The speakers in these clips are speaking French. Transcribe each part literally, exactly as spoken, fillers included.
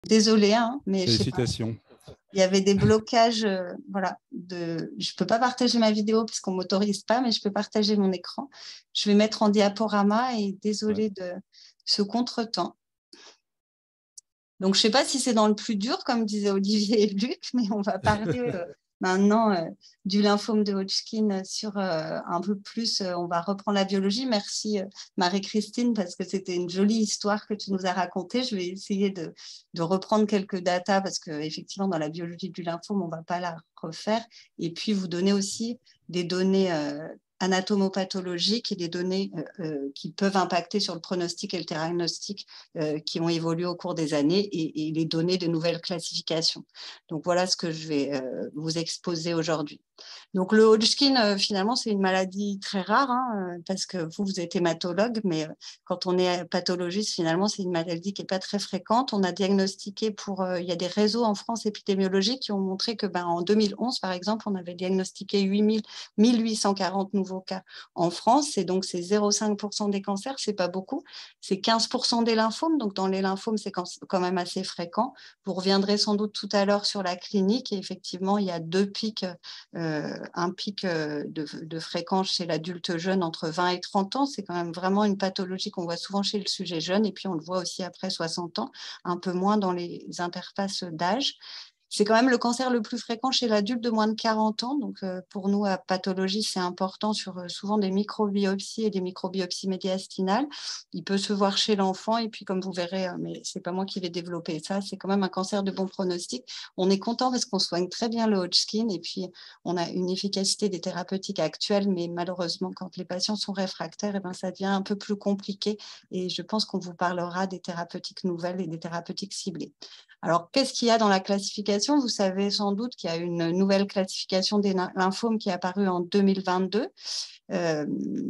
Désolée, hein, mais je sais pas. Félicitations. Il y avait des blocages, euh, voilà. De... Je ne peux pas partager ma vidéo puisqu'on ne m'autorise pas, mais je peux partager mon écran. Je vais mettre en diaporama et désolée ouais. de ce contretemps. Donc, je ne sais pas si c'est dans le plus dur, comme disaient Olivier et Luc, mais on va parler euh, maintenant euh, du lymphome de Hodgkin sur euh, un peu plus. Euh, on va reprendre la biologie. Merci euh, Marie-Christine, parce que c'était une jolie histoire que tu nous as racontée. Je vais essayer de, de reprendre quelques datas, parce qu'effectivement, dans la biologie du lymphome, on ne va pas la refaire. Et puis, vous donner aussi des données euh, anatomopathologiques et des données euh, euh, qui peuvent impacter sur le pronostic et le diagnostic euh, qui ont évolué au cours des années et, et les données de nouvelles classifications. Donc, voilà ce que je vais euh, vous exposer aujourd'hui. Donc, le Hodgkin, euh, finalement, c'est une maladie très rare hein, parce que vous, vous êtes hématologue, mais euh, quand on est pathologiste, finalement, c'est une maladie qui n'est pas très fréquente. On a diagnostiqué pour... Euh, il y a des réseaux en France épidémiologiques qui ont montré que ben, en deux mille onze, par exemple, on avait diagnostiqué mille huit cent quarante nouveaux cas en France. Et donc, c'est zéro virgule cinq pour cent des cancers, ce n'est pas beaucoup. C'est quinze pour cent des lymphomes. Donc, dans les lymphomes, c'est quand même assez fréquent. Vous reviendrez sans doute tout à l'heure sur la clinique. Et effectivement, il y a deux pics. Euh, un pic de, de fréquence chez l'adulte jeune entre vingt et trente ans. C'est quand même vraiment une pathologie qu'on voit souvent chez le sujet jeune. Et puis, on le voit aussi après soixante ans, un peu moins dans les interfaces d'âge. C'est quand même le cancer le plus fréquent chez l'adulte de moins de quarante ans. Donc, euh, pour nous, à pathologie, c'est important sur euh, souvent des microbiopsies et des microbiopsies médiastinales. Il peut se voir chez l'enfant. Et puis, comme vous verrez, euh, mais ce n'est pas moi qui vais développer ça, c'est quand même un cancer de bon pronostic. On est content parce qu'on soigne très bien le Hodgkin. Et puis, on a une efficacité des thérapeutiques actuelles. Mais malheureusement, quand les patients sont réfractaires, eh ben, ça devient un peu plus compliqué. Et je pense qu'on vous parlera des thérapeutiques nouvelles et des thérapeutiques ciblées. Alors, qu'est-ce qu'il y a dans la classification? Vous savez sans doute qu'il y a une nouvelle classification des lymphomes qui est apparue en deux mille vingt-deux. Euh,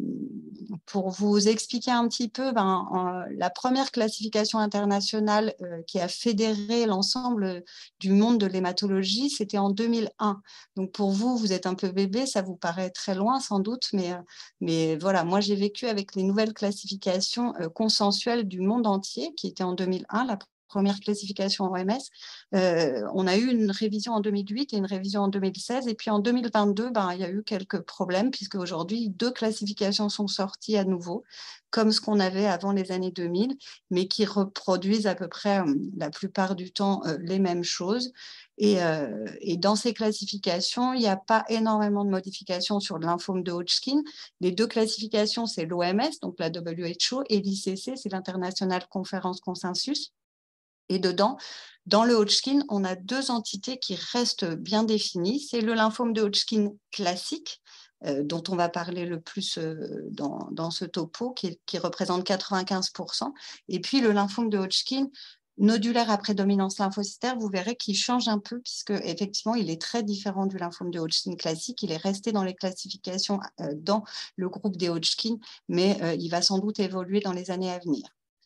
pour vous expliquer un petit peu, ben, en, la première classification internationale euh, qui a fédéré l'ensemble du monde de l'hématologie, c'était en deux mille un. Donc, pour vous, vous êtes un peu bébé, ça vous paraît très loin sans doute, mais, mais voilà, moi, j'ai vécu avec les nouvelles classifications euh, consensuelles du monde entier qui étaient en deux mille un, la première classification O M S. Euh, on a eu une révision en deux mille huit et une révision en deux mille seize. Et puis en deux mille vingt-deux, ben, il y a eu quelques problèmes puisque aujourd'hui, deux classifications sont sorties à nouveau, comme ce qu'on avait avant les années deux mille, mais qui reproduisent à peu près euh, la plupart du temps euh, les mêmes choses. Et, euh, et dans ces classifications, il n'y a pas énormément de modifications sur le lymphome de Hodgkin. Les deux classifications, c'est l'O M S, donc la W H O, et l'I C C, c'est l'International Conference Consensus. Et dedans, dans le Hodgkin, on a deux entités qui restent bien définies. C'est le lymphome de Hodgkin classique, euh, dont on va parler le plus euh, dans, dans ce topo, qui, qui représente quatre-vingt-quinze pour cent. Et puis le lymphome de Hodgkin nodulaire à prédominance lymphocytaire, vous verrez qu'il change un peu, puisque effectivement, il est très différent du lymphome de Hodgkin classique. Il est resté dans les classifications euh, dans le groupe des Hodgkin, mais euh, il va sans doute évoluer dans les années à venir.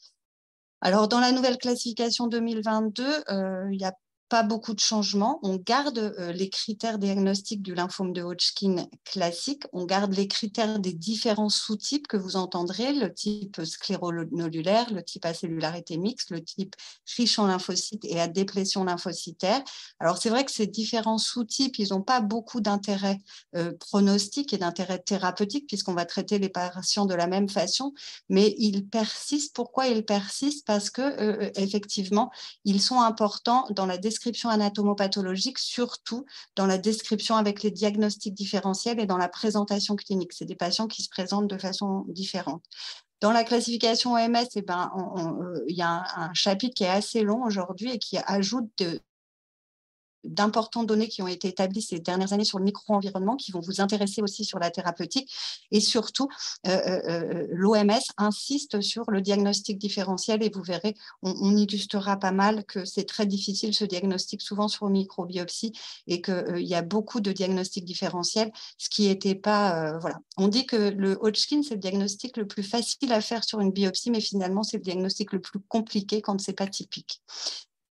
Alors, dans la nouvelle classification deux mille vingt-deux, euh, il n'y a pas beaucoup de changements. On garde euh, les critères diagnostiques du lymphome de Hodgkin classique. On garde les critères des différents sous-types que vous entendrez, le type scléronodulaire, le type acellularité mixte, le type riche en lymphocytes et à déplétion lymphocytaire. Alors, c'est vrai que ces différents sous-types, ils n'ont pas beaucoup d'intérêt euh, pronostic et d'intérêt thérapeutique puisqu'on va traiter les patients de la même façon, mais ils persistent. Pourquoi ils persistent? Parce que euh, effectivement, ils sont importants dans la description anatomopathologique, surtout dans la description avec les diagnostics différentiels et dans la présentation clinique. C'est des patients qui se présentent de façon différente. Dans la classification O M S, eh ben, on, on, euh, il y a un, un chapitre qui est assez long aujourd'hui et qui ajoute de, d'importantes données qui ont été établies ces dernières années sur le micro-environnement qui vont vous intéresser aussi sur la thérapeutique. Et surtout, euh, euh, l'O M S insiste sur le diagnostic différentiel et vous verrez, on, on illustrera pas mal que c'est très difficile ce diagnostic, souvent sur microbiopsie, et qu'il euh, y a beaucoup de diagnostics différentiels, ce qui n'était pas... Euh, voilà. On dit que le Hodgkin, c'est le diagnostic le plus facile à faire sur une biopsie, mais finalement, c'est le diagnostic le plus compliqué quand ce n'est pas typique.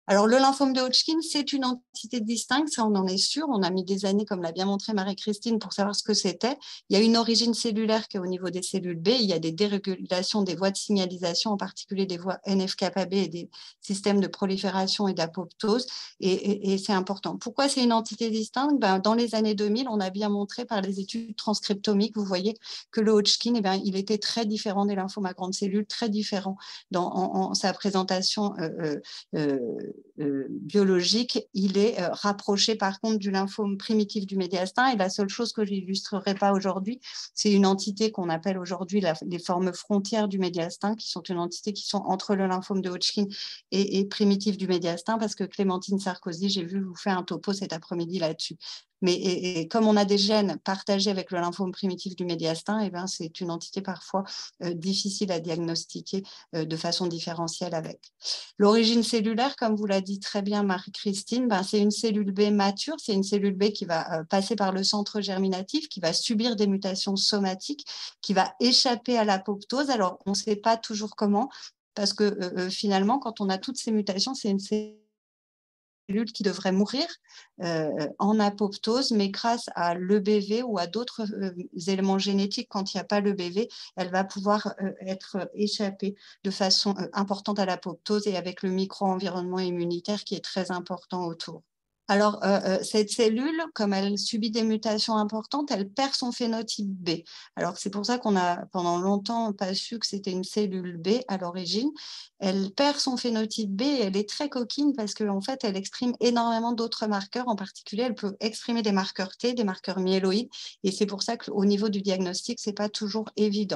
Alors, le lymphome de Hodgkin, c'est une entité distincte, ça on en est sûr. On a mis des années, comme l'a bien montré Marie-Christine, pour savoir ce que c'était. Il y a une origine cellulaire qui est au niveau des cellules B. Il y a des dérégulations des voies de signalisation, en particulier des voies N F kappa B et des systèmes de prolifération et d'apoptose. Et, et, et c'est important. Pourquoi c'est une entité distincte? Ben, dans les années deux mille, on a bien montré par les études transcriptomiques, vous voyez que le Hodgkin, eh ben, il était très différent des lymphomes à grandes cellules, très différent dans en, en sa présentation euh, euh, Euh, biologique, il est euh, rapproché par contre du lymphome primitif du médiastin. Et la seule chose que je n'illustrerai pas aujourd'hui, c'est une entité qu'on appelle aujourd'hui les formes frontières du médiastin, qui sont une entité qui sont entre le lymphome de Hodgkin et, et primitif du médiastin, parce que Clémentine Sarkozy, j'ai vu vous faire un topo cet après-midi là-dessus. Mais et, et comme on a des gènes partagés avec le lymphome primitif du médiastin, eh ben, c'est une entité parfois euh, difficile à diagnostiquer euh, de façon différentielle avec. L'origine cellulaire, comme vous l'a dit très bien Marie-Christine, ben, c'est une cellule B mature, c'est une cellule B qui va euh, passer par le centre germinatif, qui va subir des mutations somatiques, qui va échapper à l'apoptose. Alors, on ne sait pas toujours comment, parce que euh, finalement, quand on a toutes ces mutations, c'est une cellule qui devrait mourir euh, en apoptose, mais grâce à l'E B V ou à d'autres euh, éléments génétiques, quand il n'y a pas l'E B V, elle va pouvoir euh, être échappée de façon euh, importante à l'apoptose et avec le micro-environnement immunitaire qui est très important autour. Alors, euh, cette cellule, comme elle subit des mutations importantes, elle perd son phénotype B. Alors, c'est pour ça qu'on a pendant longtemps pas su que c'était une cellule B à l'origine. Elle perd son phénotype B et elle est très coquine parce qu'en fait, elle exprime énormément d'autres marqueurs. En particulier, elle peut exprimer des marqueurs T, des marqueurs myéloïdes. Et c'est pour ça qu'au niveau du diagnostic, ce n'est pas toujours évident.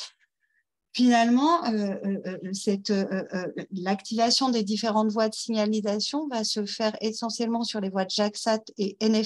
Finalement, euh, euh, cette, euh, euh, l'activation des différentes voies de signalisation va se faire essentiellement sur les voies de JAK-S A T et N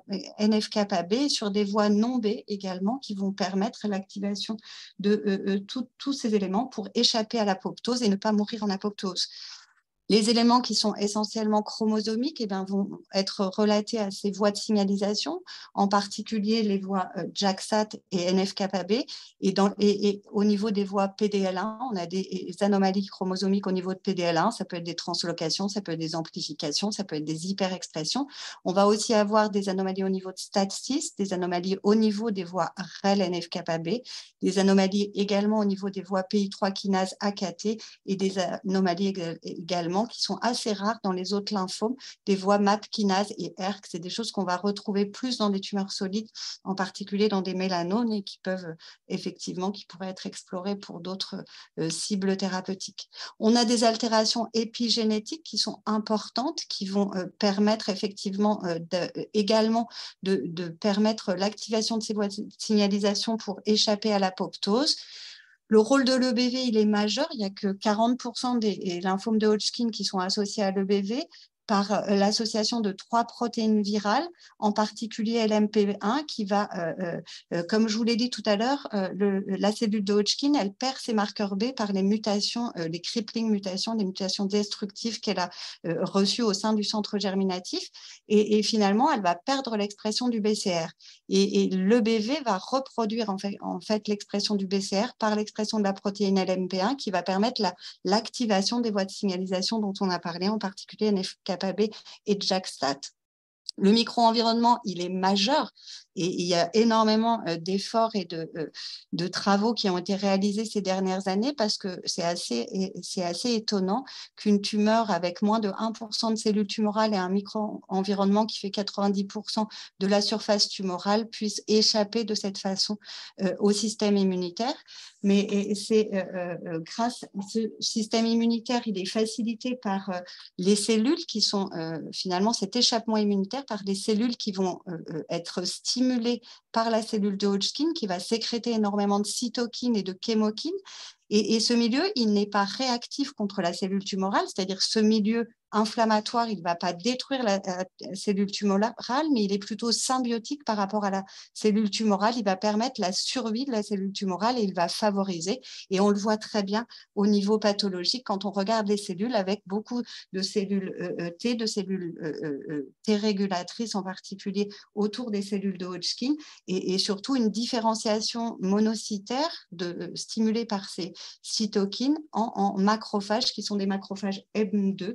F kappa B, sur des voies non B également, qui vont permettre l'activation de euh, euh, tout, tous ces éléments pour échapper à l'apoptose et ne pas mourir en apoptose. Les éléments qui sont essentiellement chromosomiques eh bien, vont être relatés à ces voies de signalisation, en particulier les voies euh, JAK-S A T et N F kappa B. Et, dans, et, et au niveau des voies P D L un, on a des, des anomalies chromosomiques au niveau de P D L un. Ça peut être des translocations, ça peut être des amplifications, ça peut être des hyperexpressions. On va aussi avoir des anomalies au niveau de S T A T six, des anomalies au niveau des voies R E L N F kappa B, des anomalies également au niveau des voies P I trois kinase A K T et des anomalies également qui sont assez rares dans les autres lymphomes, des voies M A P kinase et E R C. C'est des choses qu'on va retrouver plus dans des tumeurs solides, en particulier dans des mélanomes et qui peuvent effectivement, qui pourraient être explorées pour d'autres euh, cibles thérapeutiques. On a des altérations épigénétiques qui sont importantes, qui vont euh, permettre effectivement euh, de, également de, de permettre l'activation de ces voies de signalisation pour échapper à l'apoptose. Le rôle de l'E B V, il est majeur. Il n'y a que quarante pour cent des lymphomes de Hodgkin qui sont associés à l'E B V par l'association de trois protéines virales, en particulier L M P un, qui va, euh, euh, comme je vous l'ai dit tout à l'heure, euh, le, la cellule de Hodgkin, elle perd ses marqueurs B par les mutations, euh, les crippling mutations, des mutations destructives qu'elle a euh, reçues au sein du centre germinatif, et, et finalement, elle va perdre l'expression du B C R. Et, et l'E B V va reproduire en fait, en fait l'expression du B C R par l'expression de la protéine L M P un, qui va permettre la, l'activation des voies de signalisation dont on a parlé, en particulier N F kappa B et JAK-S A T. Le micro-environnement, il est majeur et il y a énormément d'efforts et de, de travaux qui ont été réalisés ces dernières années parce que c'est assez, c'est assez étonnant qu'une tumeur avec moins de un pour cent de cellules tumorales et un micro-environnement qui fait quatre-vingt-dix pour cent de la surface tumorale puisse échapper de cette façon au système immunitaire. Mais c'est euh, grâce à ce système immunitaire, il est facilité par euh, les cellules qui sont euh, finalement cet échappement immunitaire par des cellules qui vont euh, être stimulées par la cellule de Hodgkin qui va sécréter énormément de cytokines et de chémokines. Et, et ce milieu, il n'est pas réactif contre la cellule tumorale, c'est-à-dire ce milieu inflammatoire, il ne va pas détruire la, la cellule tumorale, mais il est plutôt symbiotique par rapport à la cellule tumorale. Il va permettre la survie de la cellule tumorale et il va favoriser. Et on le voit très bien au niveau pathologique quand on regarde les cellules avec beaucoup de cellules euh, T, de cellules euh, euh, T régulatrices en particulier autour des cellules de Hodgkin et, et surtout une différenciation monocytaire de, euh, stimulée par ces cytokines en, en macrophages qui sont des macrophages M deux, qui sont des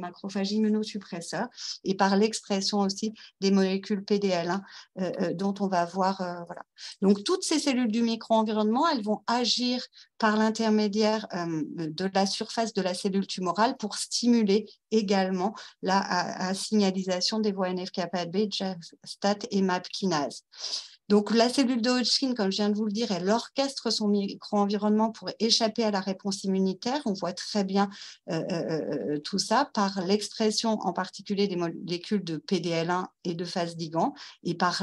macrophages immunosuppresseurs et par l'expression aussi des molécules P D L un euh, euh, dont on va voir. Euh, voilà. Donc, toutes ces cellules du micro-environnement, elles vont agir par l'intermédiaire euh, de la surface de la cellule tumorale pour stimuler également la à, à signalisation des voies N F kappa B, J A K, et M A P kinase. Donc, la cellule de Hodgkin, comme je viens de vous le dire, elle orchestre son micro-environnement pour échapper à la réponse immunitaire. On voit très bien euh, euh, tout ça par l'expression en particulier des molécules de P D L un et de phase ligand et par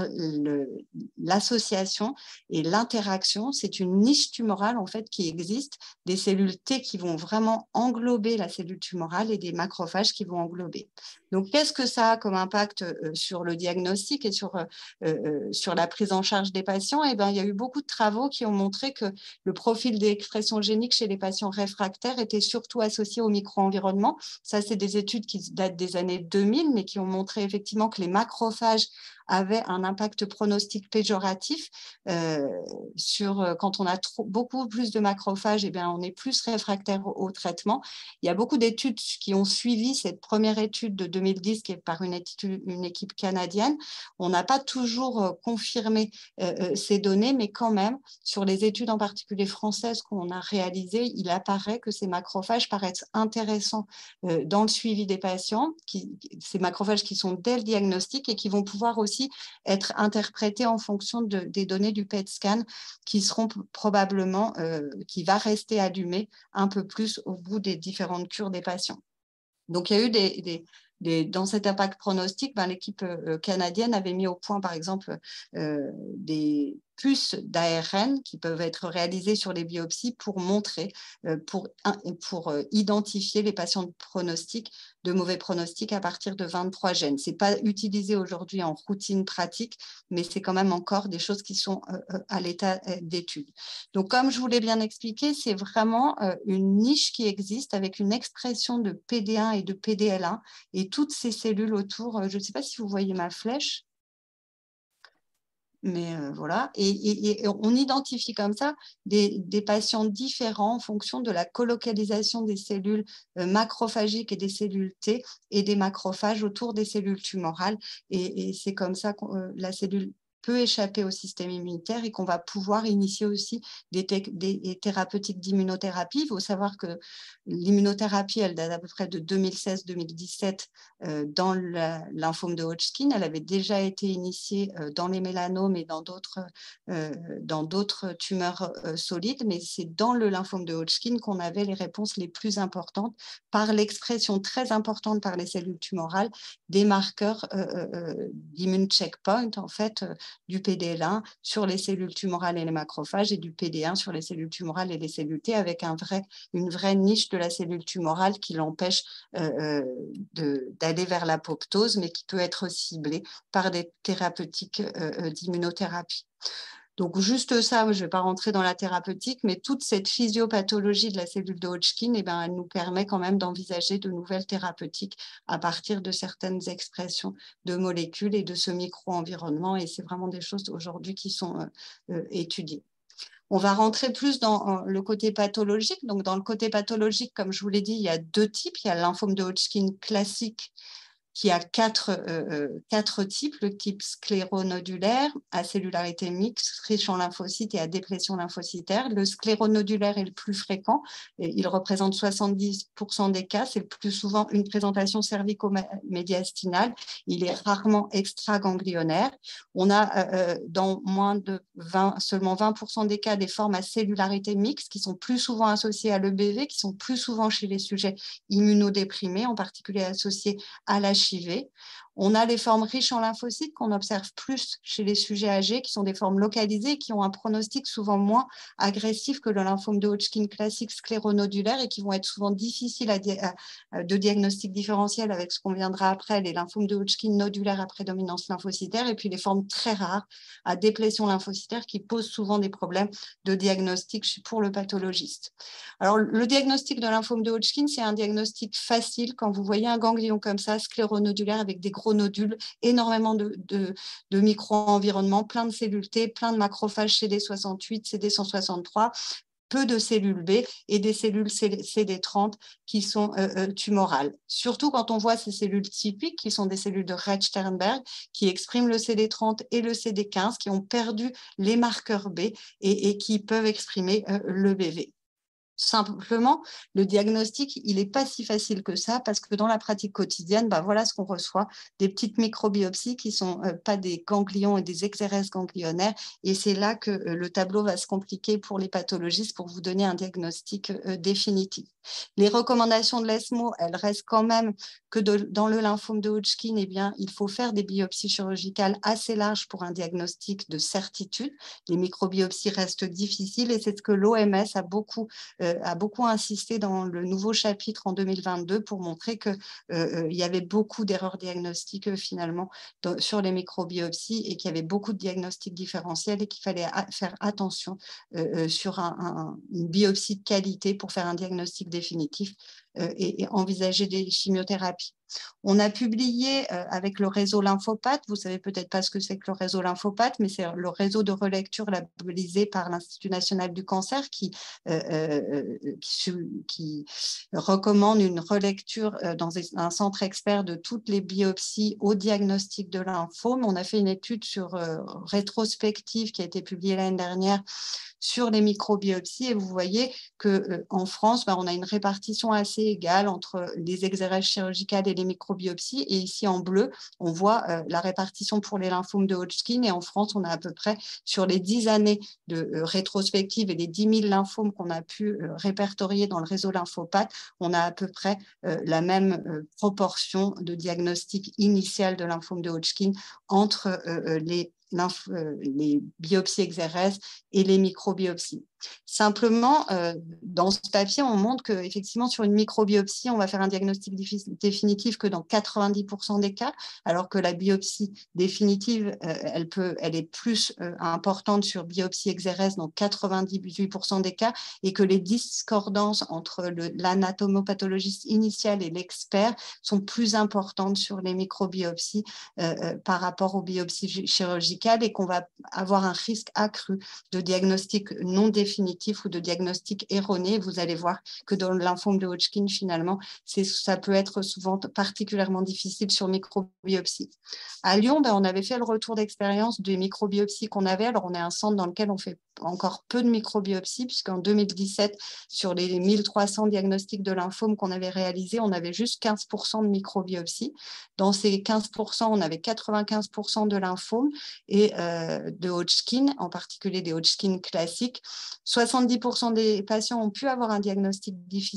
l'association et l'interaction. C'est une niche tumorale en fait qui existe, des cellules T qui vont vraiment englober la cellule tumorale et des macrophages qui vont englober. Donc, qu'est-ce que ça a comme impact euh, sur le diagnostic et sur, euh, euh, sur la prise en charge des patients? Eh bien, il y a eu beaucoup de travaux qui ont montré que le profil d'expression génique chez les patients réfractaires était surtout associé au micro-environnement. Ça, c'est des études qui datent des années deux mille, mais qui ont montré effectivement que les macrophages avaient un impact pronostic péjoratif euh, sur quand on a trop, beaucoup plus de macrophages, eh bien, on est plus réfractaire au, au traitement. Il y a beaucoup d'études qui ont suivi cette première étude de deux mille dix qui est par une, étude, une équipe canadienne. On n'a pas toujours confirmé euh, ces données, mais quand même, sur les études en particulier françaises qu'on a réalisées, il apparaît que ces macrophages paraissent intéressants euh, dans le suivi des patients, qui, ces macrophages qui sont dès le diagnostic et qui vont pouvoir aussi être interprétés en fonction de, des données du P E T scan qui seront probablement, euh, qui va rester allumé un peu plus au bout des différentes cures des patients. Donc, il y a eu des, des, des dans cet impact pronostic, ben, l'équipe euh, canadienne avait mis au point, par exemple, euh, des puces d'A R N qui peuvent être réalisées sur les biopsies pour montrer, euh, pour, pour euh, identifier les patients de pronostic, de mauvais pronostic à partir de vingt-trois gènes. Ce n'est pas utilisé aujourd'hui en routine pratique, mais c'est quand même encore des choses qui sont euh, à l'état d'étude. Donc, comme je vous l'ai bien expliqué, c'est vraiment euh, une niche qui existe avec une expression de P D un et de P D L un et toutes ces cellules autour. Je ne sais pas si vous voyez ma flèche. Mais euh, voilà, et, et, et on identifie comme ça des, des patients différents en fonction de la colocalisation des cellules euh, macrophagiques et des cellules T et des macrophages autour des cellules tumorales. Et, et c'est comme ça que euh, la cellule peut échapper au système immunitaire et qu'on va pouvoir initier aussi des, des thérapeutiques d'immunothérapie. Il faut savoir que l'immunothérapie, elle date à peu près de deux mille seize deux mille dix-sept euh, dans le lymphome de Hodgkin. Elle avait déjà été initiée euh, dans les mélanomes et dans d'autres euh, dans d'autres tumeurs euh, solides, mais c'est dans le lymphome de Hodgkin qu'on avait les réponses les plus importantes par l'expression très importante par les cellules tumorales des marqueurs euh, euh, d'immune checkpoint, en fait, euh, du P D L un sur les cellules tumorales et les macrophages et du P D un sur les cellules tumorales et les cellules T, avec un vrai, une vraie niche de la cellule tumorale qui l'empêche euh, d'aller vers l'apoptose, mais qui peut être ciblée par des thérapeutiques euh, d'immunothérapie. Donc, juste ça, je ne vais pas rentrer dans la thérapeutique, mais toute cette physiopathologie de la cellule de Hodgkin, eh ben, elle nous permet quand même d'envisager de nouvelles thérapeutiques à partir de certaines expressions de molécules et de ce micro-environnement. Et c'est vraiment des choses aujourd'hui qui sont euh, euh, étudiées. On va rentrer plus dans le côté pathologique. Donc, dans le côté pathologique, comme je vous l'ai dit, il y a deux types. Il y a le lymphome de Hodgkin classique qui a quatre, euh, quatre types, le type scléronodulaire, à cellularité mixte, riche en lymphocytes et à déplétion lymphocytaire. Le scléronodulaire est le plus fréquent, et il représente soixante-dix pour cent des cas, c'est le plus souvent une présentation cervico-médiastinale, il est rarement extraganglionnaire. On a euh, dans moins de vingt, seulement vingt pour cent des cas des formes à cellularité mixte qui sont plus souvent associées à l'E B V, qui sont plus souvent chez les sujets immunodéprimés, en particulier associés à la H I V. On a les formes riches en lymphocytes qu'on observe plus chez les sujets âgés, qui sont des formes localisées, qui ont un pronostic souvent moins agressif que le lymphome de Hodgkin classique scléronodulaire et qui vont être souvent difficiles à di à, de diagnostic différentiel avec ce qu'on viendra après, les lymphomes de Hodgkin nodulaires à prédominance lymphocytaire, et puis les formes très rares à déplétion lymphocytaire qui posent souvent des problèmes de diagnostic pour le pathologiste. Alors, le diagnostic de lymphome de Hodgkin, c'est un diagnostic facile. Quand vous voyez un ganglion comme ça, scléronodulaire avec des gros nodules, énormément de, de, de micro-environnements, plein de cellules T, plein de macrophages C D soixante-huit, C D cent soixante-trois, peu de cellules B et des cellules C D trente qui sont euh, euh, tumorales. Surtout quand on voit ces cellules typiques, qui sont des cellules de Rett-Sternberg, qui expriment le C D trente et le C D quinze, qui ont perdu les marqueurs B et, et qui peuvent exprimer euh, le B V. Simplement, le diagnostic, il n'est pas si facile que ça parce que dans la pratique quotidienne, bah voilà ce qu'on reçoit, des petites microbiopsies qui ne sont euh, pas des ganglions et des exérèses ganglionnaires. Et c'est là que euh, le tableau va se compliquer pour les pathologistes pour vous donner un diagnostic euh, définitif. Les recommandations de l'ESMO, elles restent quand même que de, dans le lymphome de Hodgkin, eh bien, il faut faire des biopsies chirurgicales assez larges pour un diagnostic de certitude. Les microbiopsies restent difficiles et c'est ce que l'O M S a beaucoup Euh, a beaucoup insisté dans le nouveau chapitre en deux mille vingt-deux pour montrer qu'il euh, y avait beaucoup d'erreurs diagnostiques euh, finalement dans, sur les microbiopsies et qu'il y avait beaucoup de diagnostics différentiels et qu'il fallait a, faire attention euh, sur un, un, une biopsie de qualité pour faire un diagnostic définitif euh, et, et envisager des chimiothérapies. On a publié euh, avec le réseau Lymphopath, vous ne savez peut-être pas ce que c'est que le réseau Lymphopath, mais c'est le réseau de relecture labellisé par l'Institut national du cancer qui, euh, euh, qui, qui recommande une relecture euh, dans un centre expert de toutes les biopsies au diagnostic de lymphome. On a fait une étude sur, euh, rétrospective qui a été publiée l'année dernière sur les microbiopsies et vous voyez qu'en euh, France, bah, on a une répartition assez égale entre les exérèses chirurgicales et les microbiopsies et ici en bleu, on voit euh, la répartition pour les lymphomes de Hodgkin et en France, on a à peu près sur les dix années de euh, rétrospective et les dix mille lymphomes qu'on a pu euh, répertorier dans le réseau Lymphopath, on a à peu près euh, la même euh, proportion de diagnostic initial de lymphome de Hodgkin entre euh, les les biopsies exérèses et les microbiopsies. Simplement, euh, dans ce papier, on montre qu'effectivement, sur une microbiopsie, on va faire un diagnostic définitif que dans quatre-vingt-dix pour cent des cas, alors que la biopsie définitive, euh, elle, peut, elle est plus euh, importante sur biopsie exérèse dans quatre-vingt-dix-huit pour cent des cas, et que les discordances entre l'anatomopathologiste initial et l'expert sont plus importantes sur les microbiopsies euh, euh, par rapport aux biopsies chirurgicales et qu'on va avoir un risque accru de diagnostic non définitif ou de diagnostic erroné. Vous allez voir que dans le lymphome de Hodgkin, finalement, ça peut être souvent particulièrement difficile sur microbiopsie. À Lyon, ben, on avait fait le retour d'expérience des microbiopsies qu'on avait. Alors, on est un centre dans lequel on fait encore peu de microbiopsies, puisqu'en deux mille dix-sept, sur les mille trois cents diagnostics de lymphome qu'on avait réalisés, on avait juste quinze pour cent de microbiopsies. Dans ces quinze pour cent, on avait quatre-vingt-quinze pour cent de lymphome et euh, de Hodgkin, en particulier des Hodgkin classiques. soixante-dix pour cent des patients ont pu avoir un diagnostic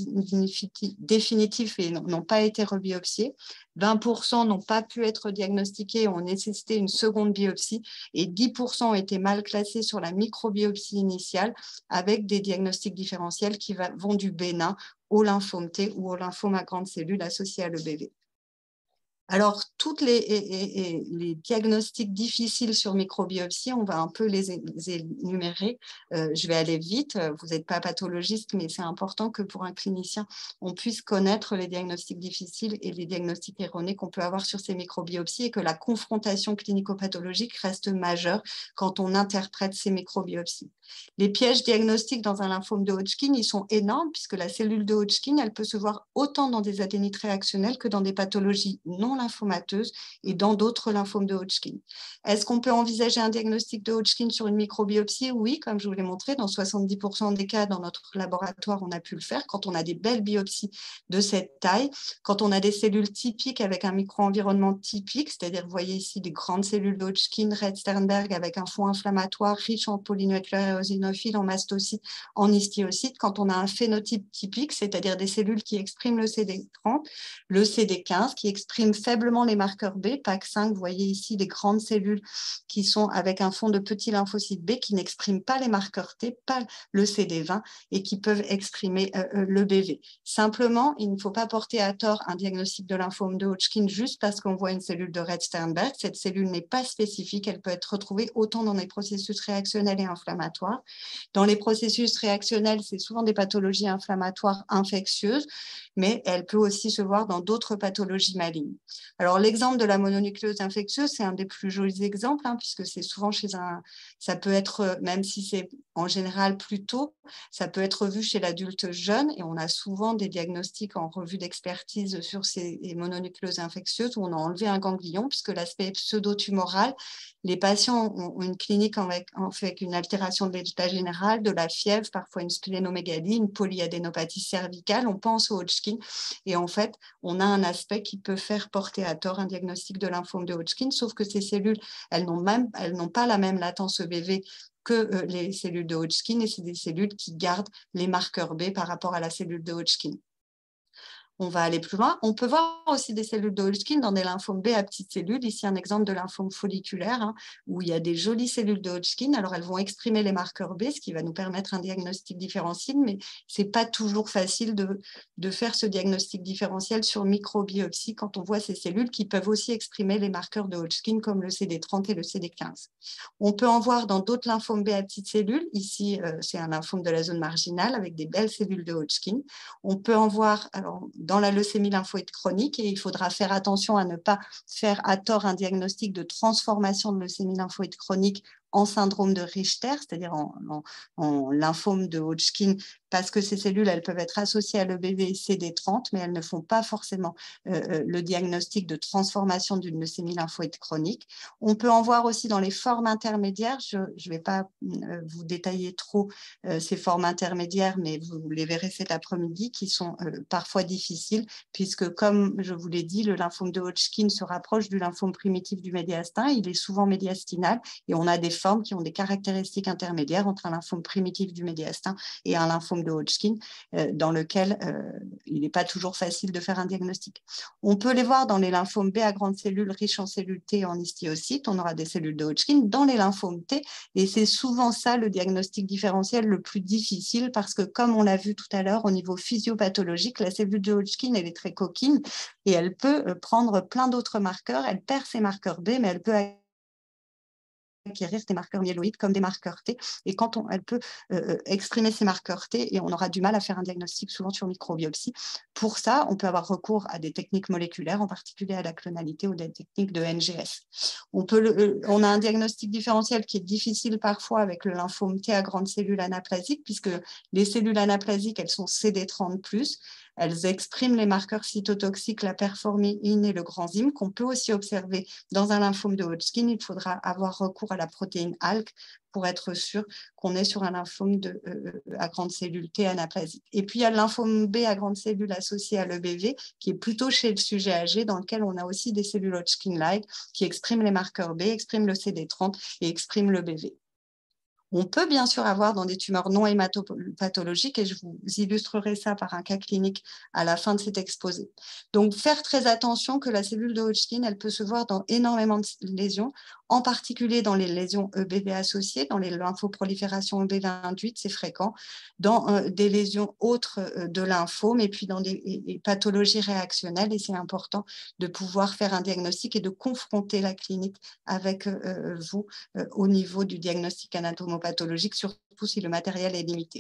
définitif et n'ont pas été rebiopsiés. vingt pour cent n'ont pas pu être diagnostiqués et ont nécessité une seconde biopsie et dix pour cent ont été mal classés sur la microbiopsie initiale avec des diagnostics différentiels qui va, vont du bénin au lymphome T ou au lymphome à grande cellule associé à l'E B V. Alors, tous les, les, les diagnostics difficiles sur microbiopsie, on va un peu les, les énumérer. Euh, je vais aller vite, vous n'êtes pas pathologiste, mais c'est important que pour un clinicien, on puisse connaître les diagnostics difficiles et les diagnostics erronés qu'on peut avoir sur ces microbiopsies et que la confrontation clinico-pathologique reste majeure quand on interprète ces microbiopsies. Les pièges diagnostiques dans un lymphome de Hodgkin, ils sont énormes puisque la cellule de Hodgkin, elle peut se voir autant dans des adénites réactionnelles que dans des pathologies non lymphomateuses et dans d'autres lymphomes de Hodgkin. Est-ce qu'on peut envisager un diagnostic de Hodgkin sur une microbiopsie? Oui, comme je vous l'ai montré, dans soixante-dix pour cent des cas dans notre laboratoire, on a pu le faire quand on a des belles biopsies de cette taille, quand on a des cellules typiques avec un micro-environnement typique, c'est-à-dire vous voyez ici des grandes cellules de Hodgkin, Rett-Sternberg avec un fond inflammatoire riche en polynucléaires éosinophiles, en mastocytes, en histiocytes, quand on a un phénotype typique, c'est-à-dire des cellules qui expriment le C D trente, le C D quinze, qui expriment faiblement les marqueurs B, P A C cinq, vous voyez ici des grandes cellules qui sont avec un fond de petits lymphocytes B qui n'expriment pas les marqueurs T, pas le C D vingt et qui peuvent exprimer euh, le B V. Simplement, il ne faut pas porter à tort un diagnostic de lymphome de Hodgkin juste parce qu'on voit une cellule de Rett-Sternberg. Cette cellule n'est pas spécifique, elle peut être retrouvée autant dans les processus réactionnels et inflammatoires. Dans les processus réactionnels, c'est souvent des pathologies inflammatoires infectieuses, mais elle peut aussi se voir dans d'autres pathologies malignes. Alors, l'exemple de la mononucléose infectieuse, c'est un des plus jolis exemples, hein, puisque c'est souvent chez un… Ça peut être, même si c'est en général plus tôt, ça peut être vu chez l'adulte jeune, et on a souvent des diagnostics en revue d'expertise sur ces mononucléoses infectieuses où on a enlevé un ganglion, puisque l'aspect pseudo-tumoral, les patients ont une clinique avec, avec une altération de l'état général, de la fièvre, parfois une splénomégalie, une polyadénopathie cervicale, on pense au Hodgkin, et en fait, on a un aspect qui peut faire porter à tort un diagnostic de lymphome de Hodgkin, sauf que ces cellules, elles n'ont même, elles n'ont pas la même latence E B V que euh, les cellules de Hodgkin, et c'est des cellules qui gardent les marqueurs B par rapport à la cellule de Hodgkin. On va aller plus loin. On peut voir aussi des cellules de Hodgkin dans des lymphomes B à petites cellules. Ici, un exemple de lymphome folliculaire, hein, où il y a des jolies cellules de Hodgkin. Alors, elles vont exprimer les marqueurs B, ce qui va nous permettre un diagnostic différentiel, mais ce n'est pas toujours facile de, de faire ce diagnostic différentiel sur microbiopsie quand on voit ces cellules qui peuvent aussi exprimer les marqueurs de Hodgkin, comme le C D trente et le C D quinze. On peut en voir dans d'autres lymphomes B à petites cellules. Ici, euh, c'est un lymphome de la zone marginale avec des belles cellules de Hodgkin. On peut en voir… Alors, dans la leucémie lymphoïde chronique, et il faudra faire attention à ne pas faire à tort un diagnostic de transformation de leucémie lymphoïde chronique en syndrome de Richter, c'est-à-dire en, en, en lymphome de Hodgkin, parce que ces cellules, elles peuvent être associées à l'E B V C D trente, mais elles ne font pas forcément euh, le diagnostic de transformation d'une leucémie lymphoïde chronique. On peut en voir aussi dans les formes intermédiaires. Je ne vais pas euh, vous détailler trop euh, ces formes intermédiaires, mais vous les verrez cet après-midi, qui sont euh, parfois difficiles, puisque, comme je vous l'ai dit, le lymphome de Hodgkin se rapproche du lymphome primitif du médiastin. Il est souvent médiastinal, et on a des formes qui ont des caractéristiques intermédiaires entre un lymphome primitif du médiastin et un lymphome de Hodgkin, euh, dans lequel euh, il n'est pas toujours facile de faire un diagnostic. On peut les voir dans les lymphomes B à grandes cellules riches en cellules T et en histiocytes. On aura des cellules de Hodgkin dans les lymphomes T, et c'est souvent ça le diagnostic différentiel le plus difficile, parce que, comme on l'a vu tout à l'heure, au niveau physiopathologique, la cellule de Hodgkin, elle est très coquine, et elle peut prendre plein d'autres marqueurs. Elle perd ses marqueurs B, mais elle peut acquérir des marqueurs myéloïdes comme des marqueurs T, et quand on, elle peut euh, exprimer ces marqueurs T, et on aura du mal à faire un diagnostic souvent sur microbiopsie. Pour ça, on peut avoir recours à des techniques moléculaires, en particulier à la clonalité ou des techniques de N G S. On, peut le, on a un diagnostic différentiel qui est difficile parfois avec le lymphome T à grandes cellules anaplasiques, puisque les cellules anaplasiques, elles sont C D trente plus, elles expriment les marqueurs cytotoxiques, la performine et le granzyme, qu'on peut aussi observer dans un lymphome de Hodgkin. Il faudra avoir recours à la protéine A L K pour être sûr qu'on est sur un lymphome de, euh, à grande cellule T anaplasique. Et puis, il y a le lymphome B à grande cellule associé à l'E B V, qui est plutôt chez le sujet âgé, dans lequel on a aussi des cellules Hodgkin-like qui expriment les marqueurs B, expriment le C D trente et expriment l'E B V. On peut bien sûr avoir dans des tumeurs non hématopathologiques, et je vous illustrerai ça par un cas clinique à la fin de cet exposé. Donc, faire très attention que la cellule de Hodgkin, elle peut se voir dans énormément de lésions, en particulier dans les lésions E B V associées, dans les lymphoproliférations E B V induites, c'est fréquent, dans euh, des lésions autres euh, de lymphome, et puis dans des, des, des pathologies réactionnelles, et c'est important de pouvoir faire un diagnostic et de confronter la clinique avec euh, vous euh, au niveau du diagnostic anatomopathologique, surtout si le matériel est limité.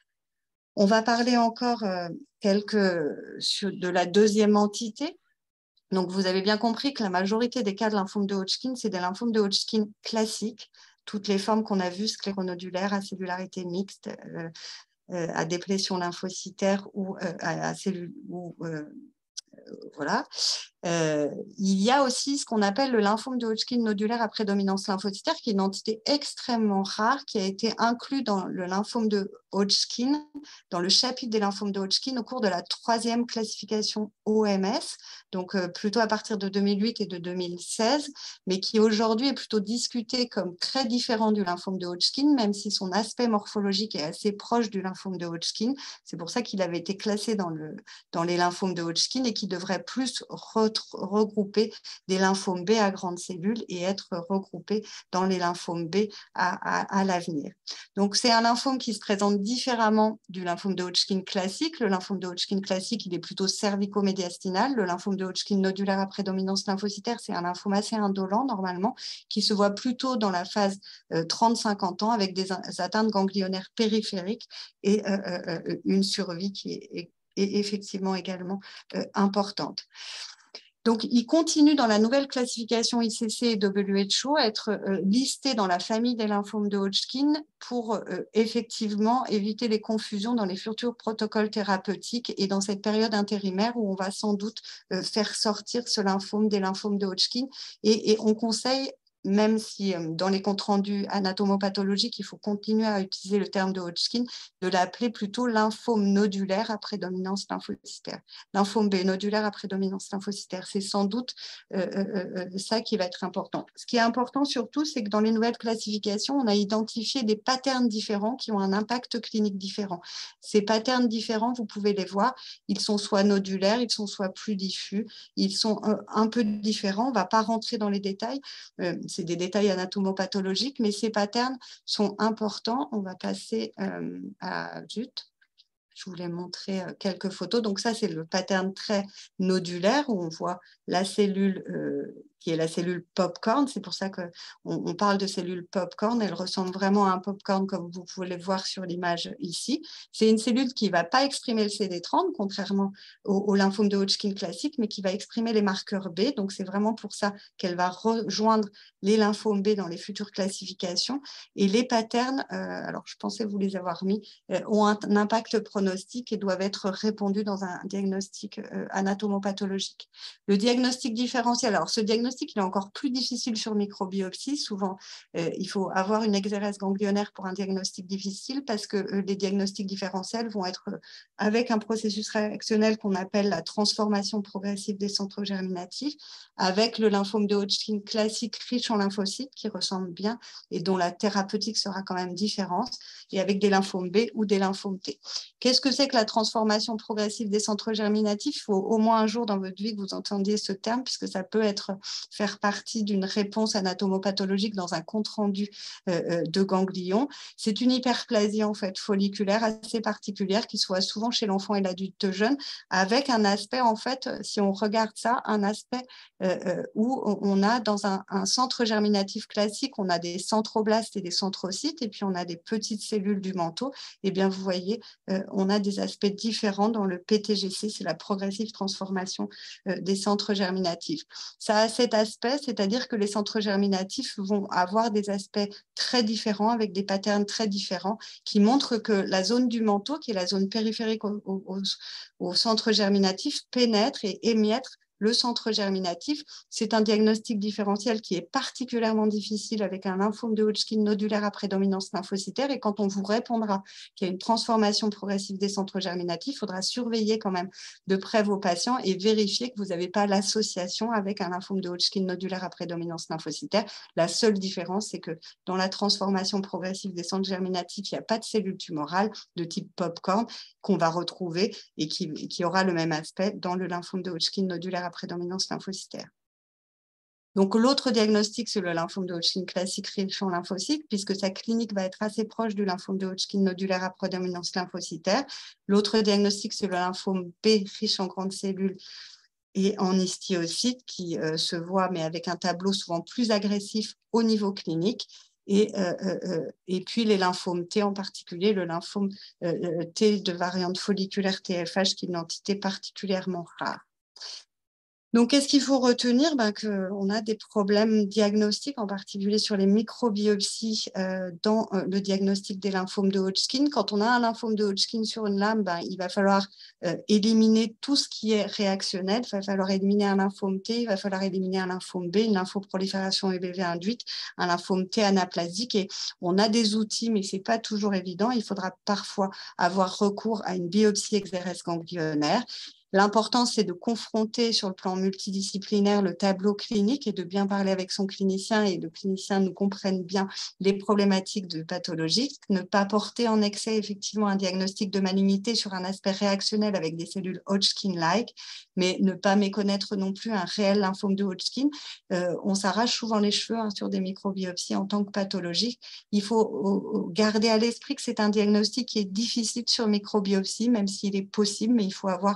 On va parler encore euh, quelques, de la deuxième entité. Donc, vous avez bien compris que la majorité des cas de lymphome de Hodgkin, c'est des lymphomes de Hodgkin classiques, toutes les formes qu'on a vues, scléronodulaire, à cellularité mixte, euh, euh, à déplétion lymphocytaire ou euh, à, à cellules, ou, euh, voilà. Euh, il y a aussi ce qu'on appelle le lymphome de Hodgkin nodulaire à prédominance lymphocytaire, qui est une entité extrêmement rare, qui a été inclus dans le lymphome de Hodgkin, dans le chapitre des lymphomes de Hodgkin au cours de la troisième classification O M S, donc euh, plutôt à partir de deux mille huit et de deux mille seize, mais qui aujourd'hui est plutôt discuté comme très différent du lymphome de Hodgkin, même si son aspect morphologique est assez proche du lymphome de Hodgkin. C'est pour ça qu'il avait été classé dans, le, dans les lymphomes de Hodgkin, et qui devrait plus regrouper des lymphomes B à grandes cellules et être regroupés dans les lymphomes B à, à, à l'avenir. Donc, c'est un lymphome qui se présente différemment du lymphome de Hodgkin classique. Le lymphome de Hodgkin classique, il est plutôt cervico-médiastinal. Le lymphome de Hodgkin nodulaire à prédominance lymphocytaire, c'est un lymphome assez indolent normalement, qui se voit plutôt dans la phase euh, trente à cinquante ans, avec des atteintes ganglionnaires périphériques et euh, euh, une survie qui est, est, est effectivement également euh, importante. Donc, il continue dans la nouvelle classification I C C et W H O à être euh, listé dans la famille des lymphomes de Hodgkin pour euh, effectivement éviter les confusions dans les futurs protocoles thérapeutiques et dans cette période intérimaire où on va sans doute euh, faire sortir ce lymphome des lymphomes de Hodgkin. Et, et on conseille, même si euh, dans les comptes rendus anatomopathologiques, il faut continuer à utiliser le terme de Hodgkin, de l'appeler plutôt lymphome nodulaire à prédominance lymphocytaire. Lymphome B nodulaire à prédominance lymphocytaire. C'est sans doute euh, euh, euh, ça qui va être important. Ce qui est important surtout, c'est que dans les nouvelles classifications, on a identifié des patterns différents qui ont un impact clinique différent. Ces patterns différents, vous pouvez les voir, ils sont soit nodulaires, ils sont soit plus diffus, ils sont euh, un peu différents. On ne va pas rentrer dans les détails. Euh, c'est des détails anatomopathologiques, mais ces patterns sont importants. On va passer euh, à zut. Je voulais montrer quelques photos. Donc ça, c'est le pattern très nodulaire où on voit la cellule euh, qui est la cellule popcorn. C'est pour ça qu'on on parle de cellule popcorn. Elle ressemble vraiment à un popcorn comme vous pouvez le voir sur l'image ici. C'est une cellule qui ne va pas exprimer le C D trente, contrairement au, au lymphome de Hodgkin classique, mais qui va exprimer les marqueurs B. Donc c'est vraiment pour ça qu'elle va rejoindre les lymphomes B dans les futures classifications. Et les patterns, euh, alors je pensais vous les avoir mis, euh, ont un, un impact pronostic et doivent être répondus dans un diagnostic euh, anatomopathologique. Le diagnostic différentiel, alors ce diagnostic il est encore plus difficile sur microbiopsie. Souvent, euh, il faut avoir une exérèse ganglionnaire pour un diagnostic difficile parce que euh, les diagnostics différentiels vont être euh, avec un processus réactionnel qu'on appelle la transformation progressive des centres germinatifs, avec le lymphome de Hodgkin classique riche en lymphocytes qui ressemble bien et dont la thérapeutique sera quand même différente, et avec des lymphomes B ou des lymphomes T. Qu'est-ce que c'est que la transformation progressive des centres germinatifs? Il faut au moins un jour dans votre vie que vous entendiez ce terme, puisque ça peut être, faire partie d'une réponse anatomopathologique dans un compte-rendu euh, de ganglion. C'est une hyperplasie en fait, folliculaire assez particulière qui se voit souvent chez l'enfant et l'adulte jeune, avec un aspect, en fait, si on regarde ça, un aspect euh, où on a dans un, un centre germinatif classique, on a des centroblastes et des centrocytes, et puis on a des petites cellules du manteau. Et bien, vous voyez, euh, on a des aspects différents dans le P T G C, c'est la progressive transformation euh, des centres germinatifs. Ça a cet aspect, c'est-à-dire que les centres germinatifs vont avoir des aspects très différents, avec des patterns très différents, qui montrent que la zone du manteau, qui est la zone périphérique au, au, au centre germinatif, pénètre et émiette le centre germinatif. C'est un diagnostic différentiel qui est particulièrement difficile avec un lymphome de Hodgkin nodulaire à prédominance lymphocytaire. Et quand on vous répondra qu'il y a une transformation progressive des centres germinatifs, il faudra surveiller quand même de près vos patients et vérifier que vous n'avez pas l'association avec un lymphome de Hodgkin nodulaire à prédominance lymphocytaire. La seule différence, c'est que dans la transformation progressive des centres germinatifs, il n'y a pas de cellules tumorales de type popcorn qu'on va retrouver et qui, qui aura le même aspect dans le lymphome de Hodgkin nodulaire à prédominance lymphocytaire. Donc, l'autre diagnostic, c'est le lymphome de Hodgkin classique riche en lymphocytes, puisque sa clinique va être assez proche du lymphome de Hodgkin nodulaire à prédominance lymphocytaire. L'autre diagnostic, c'est le lymphome B riche en grandes cellules et en histiocytes, qui euh, se voit, mais avec un tableau souvent plus agressif au niveau clinique. Et, euh, euh, et puis les lymphomes T, en particulier le lymphome euh, T de variante folliculaire T F H, qui est une entité particulièrement rare. Donc, qu'est-ce qu'il faut retenir? Ben, qu'on a des problèmes diagnostiques, en particulier sur les microbiopsies euh, dans euh, le diagnostic des lymphomes de Hodgkin. Quand on a un lymphome de Hodgkin sur une lame, ben, il va falloir euh, éliminer tout ce qui est réactionnel. Il va falloir éliminer un lymphome T, il va falloir éliminer un lymphome B, une lymphoprolifération E B V induite, un lymphome T anaplasique. Et on a des outils, mais ce n'est pas toujours évident. Il faudra parfois avoir recours à une biopsie exérèse ganglionnaire. L'important, c'est de confronter sur le plan multidisciplinaire le tableau clinique et de bien parler avec son clinicien, et le clinicien nous comprenne bien les problématiques de pathologie. Ne pas porter en excès effectivement un diagnostic de malignité sur un aspect réactionnel avec des cellules Hodgkin-like, mais ne pas méconnaître non plus un réel lymphome de Hodgkin. Euh, on s'arrache souvent les cheveux hein, sur des microbiopsies en tant que pathologique. Il faut garder à l'esprit que c'est un diagnostic qui est difficile sur microbiopsie, même s'il est possible, mais il faut avoir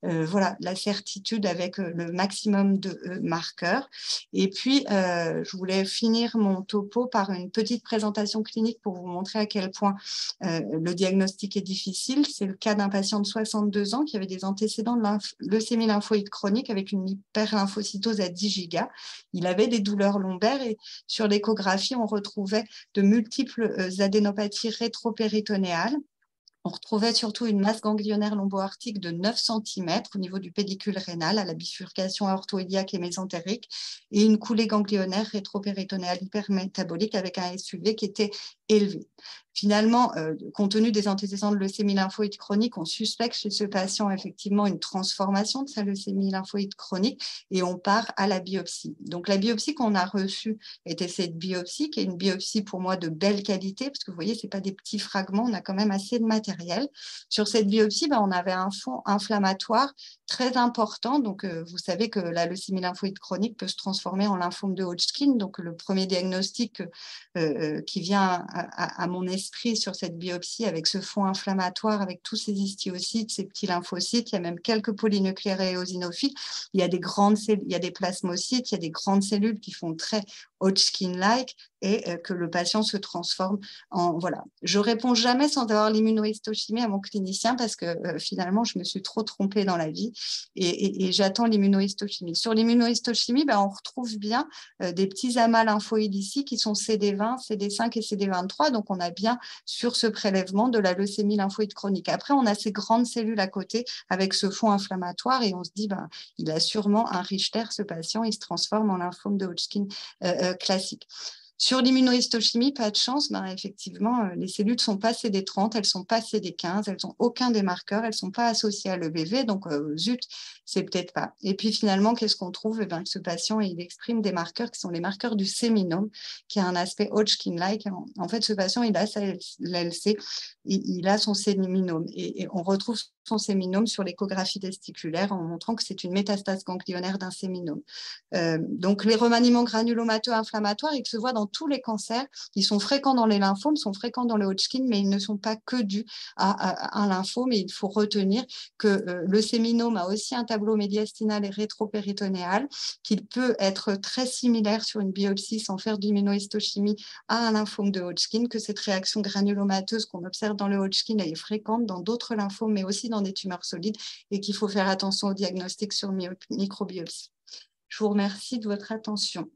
euh, voilà, la certitude avec euh, le maximum de euh, marqueurs. Et puis, euh, je voulais finir mon topo par une petite présentation clinique pour vous montrer à quel point euh, le diagnostic est difficile. C'est le cas d'un patient de soixante-deux ans qui avait des antécédents de leucémie lymphoïde chronique avec une hyperlymphocytose à dix gigas. Il avait des douleurs lombaires et sur l'échographie, on retrouvait de multiples euh, adénopathies rétropéritonéales. On retrouvait surtout une masse ganglionnaire lombo-aortique de neuf centimètres au niveau du pédicule rénal à la bifurcation aortoïdiaque et mésentérique et une coulée ganglionnaire rétropéritonéale hypermétabolique avec un S U V qui était élevé. Finalement, euh, compte tenu des antécédents de leucémie lymphoïde chronique, on suspecte chez ce patient effectivement une transformation de sa leucémie lymphoïde chronique et on part à la biopsie. Donc la biopsie qu'on a reçue était cette biopsie qui est une biopsie pour moi de belle qualité parce que vous voyez, ce n'est pas des petits fragments, on a quand même assez de matériel. Sur cette biopsie, ben, on avait un fond inflammatoire très important. Donc euh, vous savez que la leucémie lymphoïde chronique peut se transformer en lymphome de Hodgkin. Donc le premier diagnostic euh, qui vient à, à, à mon esprit sur cette biopsie avec ce fond inflammatoire, avec tous ces histiocytes, ces petits lymphocytes, il y a même quelques polynucléaires et éosinophiles, il y a des grandes cellules, il y a des plasmocytes, il y a des grandes cellules qui font très Hodgkin-like et euh, que le patient se transforme en… Voilà. Je réponds jamais sans avoir l'immunohistochimie à mon clinicien parce que euh, finalement, je me suis trop trompée dans la vie et, et, et j'attends l'immunohistochimie. Sur l'immunohistochimie, ben, on retrouve bien euh, des petits amas lymphoïdes ici qui sont C D vingt, C D cinq et C D vingt-trois. Donc, on a bien sur ce prélèvement de la leucémie lymphoïde chronique. Après, on a ces grandes cellules à côté avec ce fond inflammatoire et on se dit, ben, il a sûrement un Richter, ce patient, il se transforme en lymphome de Hodgkin euh, classique. Sur l'immunohistochimie, pas de chance, ben effectivement, euh, les cellules ne sont pas C D trente, elles ne sont pas C D quinze, elles n'ont aucun des marqueurs, elles ne sont pas associées à l'E B V, donc euh, zut, c'est peut-être pas. Et puis finalement, qu'est-ce qu'on trouve? Eh ben, que ce patient, il exprime des marqueurs qui sont les marqueurs du séminome, qui a un aspect Hodgkin-like. En, en fait, ce patient, il a sa L C, il, il a son séminome, et, et on retrouve son séminome sur l'échographie testiculaire en montrant que c'est une métastase ganglionnaire d'un séminome. Euh, donc, les remaniements granulomateux inflammatoires, ils se voient dans tous les cancers. Ils sont fréquents dans les lymphomes, sont fréquents dans le Hodgkin, mais ils ne sont pas que dus à, à, à un lymphome. Et il faut retenir que euh, le séminome a aussi un tableau médiastinal et rétropéritonéal, qu'il peut être très similaire sur une biopsie sans faire d'immunohistochimie à un lymphome de Hodgkin, que cette réaction granulomateuse qu'on observe dans le Hodgkin, elle est fréquente dans d'autres lymphomes, mais aussi dans des tumeurs solides, et qu'il faut faire attention au diagnostic sur microbiopsie. Je vous remercie de votre attention.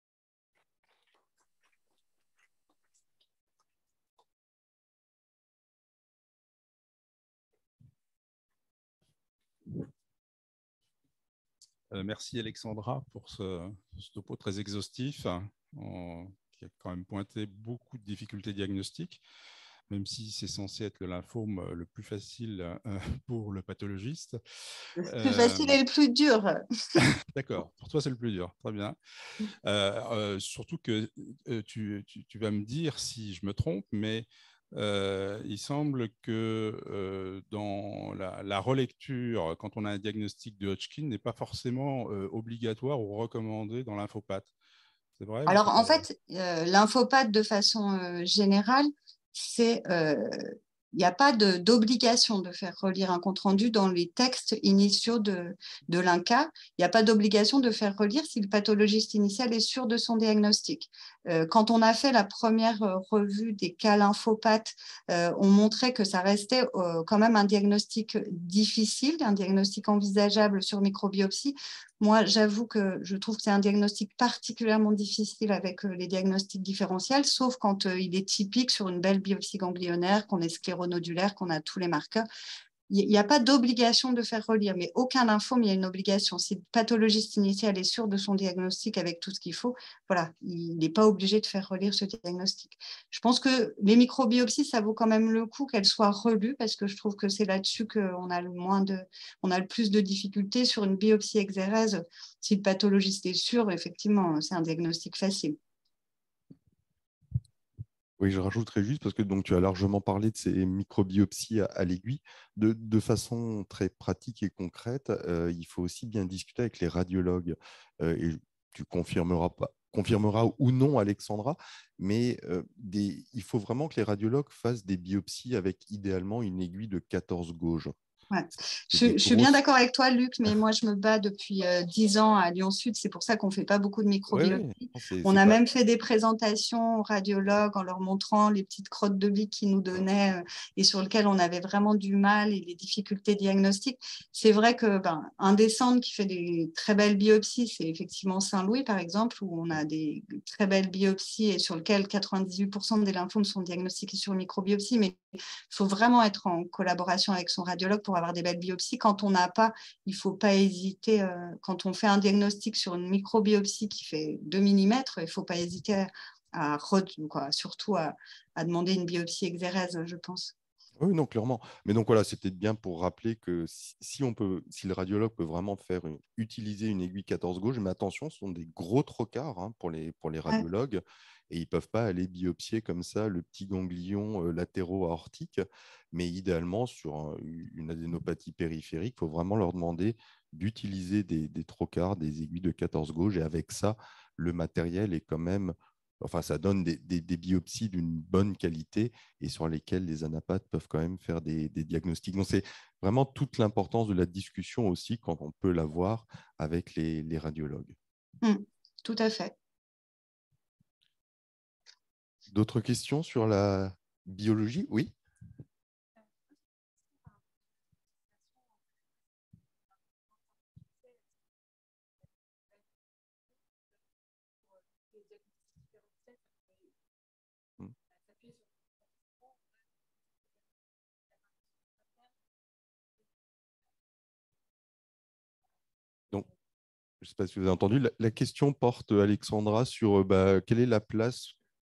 Euh, merci Alexandra pour ce, ce topo très exhaustif, en, qui a quand même pointé beaucoup de difficultés diagnostiques, même si c'est censé être le lymphome le plus facile euh, pour le pathologiste. Le plus facile et le plus dur. D'accord, pour toi c'est le plus dur, très bien. Euh, euh, surtout que euh, tu, tu, tu vas me dire si je me trompe, mais euh, il semble que euh, dans la, la relecture, quand on a un diagnostic de Hodgkin, n'est pas forcément euh, obligatoire ou recommandé dans l'infopathe. C'est vrai? Alors, en fait, euh, l'infopathe, de façon euh, générale, c'est… Euh, il n'y a pas d'obligation de, de faire relire un compte-rendu dans les textes initiaux de, de l'I N C A. Il n'y a pas d'obligation de faire relire si le pathologiste initial est sûr de son diagnostic. Euh, quand on a fait la première euh, revue des cas lymphopathes, euh, on montrait que ça restait euh, quand même un diagnostic difficile, un diagnostic envisageable sur microbiopsie. Moi, j'avoue que je trouve que c'est un diagnostic particulièrement difficile avec euh, les diagnostics différentiels, sauf quand euh, il est typique sur une belle biopsie ganglionnaire, qu'on est scléronodulaire, qu'on a tous les marqueurs. Il n'y a pas d'obligation de faire relire, mais aucun lymphome, il y a une obligation. Si le pathologiste initial est sûr de son diagnostic avec tout ce qu'il faut, voilà, il n'est pas obligé de faire relire ce diagnostic. Je pense que les microbiopsies, ça vaut quand même le coup qu'elles soient relues, parce que je trouve que c'est là-dessus qu'on a le moins de, on a le plus de difficultés. Sur une biopsie exérèse, si le pathologiste est sûr, effectivement, c'est un diagnostic facile. Oui, je rajouterais juste parce que donc, tu as largement parlé de ces microbiopsies à, à l'aiguille. De, de façon très pratique et concrète, euh, il faut aussi bien discuter avec les radiologues. Euh, et tu confirmeras, pas, confirmeras ou non, Alexandra, mais euh, des, il faut vraiment que les radiologues fassent des biopsies avec idéalement une aiguille de quatorze gauges. Ouais. Je, je suis bien d'accord avec toi, Luc, mais moi, je me bats depuis euh, dix ans à Lyon-Sud. C'est pour ça qu'on ne fait pas beaucoup de Oui, microbiologie. oui. On a pas... même fait des présentations aux radiologues en leur montrant les petites crottes de biques qu'ils nous donnaient euh, et sur lesquelles on avait vraiment du mal et les difficultés diagnostiques. C'est vrai que ben, un des centres qui fait des très belles biopsies, c'est effectivement Saint-Louis, par exemple, où on a des très belles biopsies et sur lesquelles quatre-vingt-dix-huit pour cent des lymphomes sont diagnostiqués sur microbiopsie. Mais il faut vraiment être en collaboration avec son radiologue pour avoir des belles biopsies. Quand on n'a pas, il ne faut pas hésiter. Euh, quand on fait un diagnostic sur une microbiopsie qui fait deux millimètres, il ne faut pas hésiter à, à quoi, surtout à, à demander une biopsie exérèse, je pense. Oui, non, clairement. Mais donc voilà, c'était bien pour rappeler que si, si on peut, si le radiologue peut vraiment faire une- utiliser une aiguille quatorze gauge, mais attention, ce sont des gros trocards hein, pour les, pour les radiologues, ouais. Et ils ne peuvent pas aller biopsier comme ça le petit ganglion euh, latéraux-aortique, mais idéalement, sur un- une adénopathie périphérique, il faut vraiment leur demander d'utiliser des, des trocards, des aiguilles de quatorze gauge, et avec ça, le matériel est quand même... Enfin, ça donne des, des, des biopsies d'une bonne qualité et sur lesquelles les anapathes peuvent quand même faire des, des diagnostics. Donc, c'est vraiment toute l'importance de la discussion aussi quand on peut l'avoir avec les, les radiologues. Mmh, tout à fait. D'autres questions sur la biologie? Oui. Donc, je ne sais pas si vous avez entendu, la, la question porte, Alexandra, sur bah, quelle est la place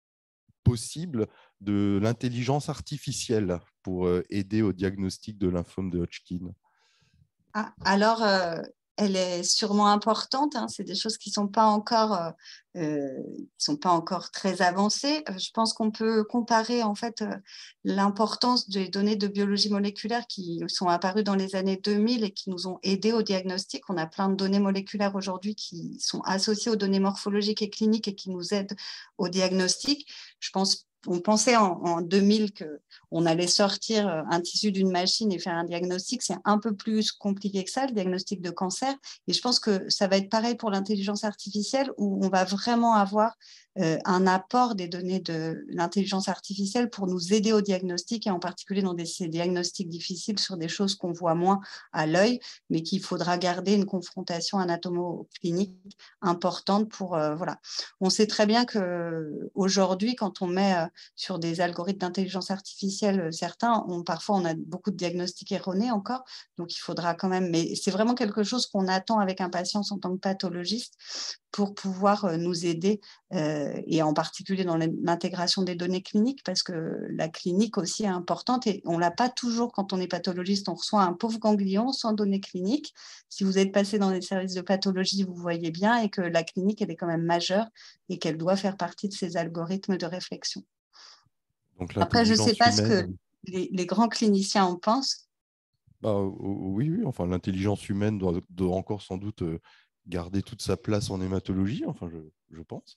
possible de l'intelligence artificielle pour euh, aider au diagnostic de lymphome de Hodgkin. Ah, alors, euh, elle est sûrement importante. Hein. C'est des choses qui ne sont pas encore, euh, euh, qui sont pas encore très avancées. Euh, je pense qu'on peut comparer en fait euh, l'importance des données de biologie moléculaire qui sont apparues dans les années deux mille et qui nous ont aidés au diagnostic. On a plein de données moléculaires aujourd'hui qui sont associées aux données morphologiques et cliniques et qui nous aident au diagnostic. Je pense on pensait en, en deux mille qu'on allait sortir un tissu d'une machine et faire un diagnostic. C'est un peu plus compliqué que ça, le diagnostic de cancer. Et je pense que ça va être pareil pour l'intelligence artificielle, où on va vraiment avoir euh, un apport des données de l'intelligence artificielle pour nous aider au diagnostic, et en particulier dans des, ces diagnostics difficiles sur des choses qu'on voit moins à l'œil, mais qu'il faudra garder une confrontation anatomo-clinique importante pour... Euh, voilà. On sait très bien qu'aujourd'hui, quand on met... Euh, sur des algorithmes d'intelligence artificielle, certains, on, parfois on a beaucoup de diagnostics erronés encore, donc il faudra quand même, mais c'est vraiment quelque chose qu'on attend avec impatience en tant que pathologiste pour pouvoir nous aider, euh, et en particulier dans l'intégration des données cliniques, parce que la clinique aussi est importante et on ne l'a pas toujours quand on est pathologiste. On reçoit un pauvre ganglion sans données cliniques. Si vous êtes passé dans les services de pathologie, vous voyez bien, et que la clinique, elle est quand même majeure et qu'elle doit faire partie de ces algorithmes de réflexion. Donc, après, je ne sais pas ce que humaine... les, les grands cliniciens en pensent. Bah, oui, oui, enfin, l'intelligence humaine doit, doit encore sans doute euh, garder toute sa place en hématologie, enfin, je, je pense.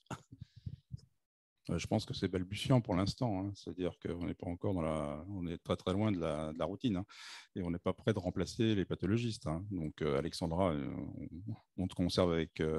Je pense que c'est balbutiant pour l'instant, hein. C'est-à-dire qu'on n'est pas encore dans la, on est très très loin de la, de la routine, hein. Et on n'est pas prêt de remplacer les pathologistes, hein. Donc euh, Alexandra, euh, on, on te conserve avec. Euh...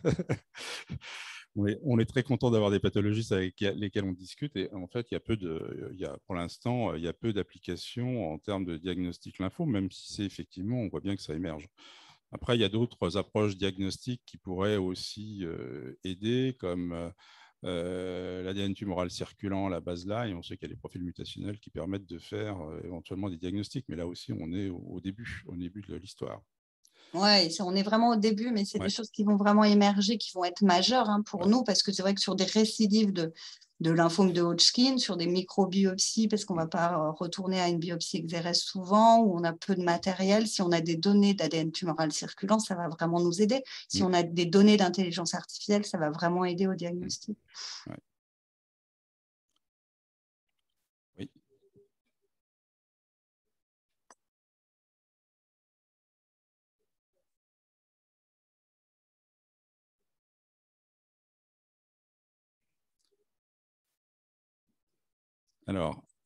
on, est, on est très content d'avoir des pathologistes avec lesquels on discute. Et en fait, il y a peu de, il y a, pour l'instant, il y a peu d'applications en termes de diagnostic lymphome, même si c'est effectivement, on voit bien que ça émerge. Après, il y a d'autres approches diagnostiques qui pourraient aussi euh, aider, comme euh, Euh, l'A D N tumoral circulant, la baseline, on sait qu'il y a des profils mutationnels qui permettent de faire euh, éventuellement des diagnostics, mais là aussi, on est au, au début, au début de l'histoire. Oui, on est vraiment au début, mais c'est ouais. des choses qui vont vraiment émerger, qui vont être majeures hein, pour ouais. nous, parce que c'est vrai que sur des récidives de, de lymphome de Hodgkin, sur des microbiopsies, parce qu'on ne va pas retourner à une biopsie exérèse souvent, où on a peu de matériel, si on a des données d'A D N tumoral circulant, ça va vraiment nous aider. Si mm. on a des données d'intelligence artificielle, ça va vraiment aider au diagnostic. Ouais. Oui. Alors,